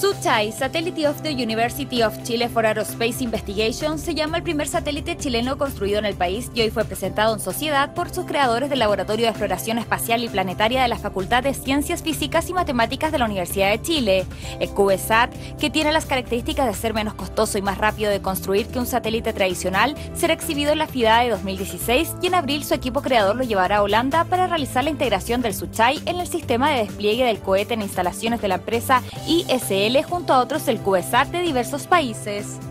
Suchai, Satellite of the University of Chile for Aerospace Investigation, se llama el primer satélite chileno construido en el país y hoy fue presentado en sociedad por sus creadores del Laboratorio de Exploración Espacial y Planetaria de la Facultad de Ciencias Físicas y Matemáticas de la Universidad de Chile. El CubeSat, que tiene las características de ser menos costoso y más rápido de construir que un satélite tradicional, será exhibido en la FIDAE de 2016 y en abril su equipo creador lo llevará a Holanda para realizar la integración del Suchai en el sistema de despliegue del cohete en instalaciones de la empresa ISL junto a otros del CubeSat de diversos países.